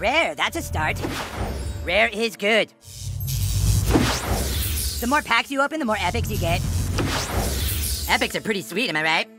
Rare, that's a start. Rare is good. The more packs you open, the more epics you get. Epics are pretty sweet, am I right?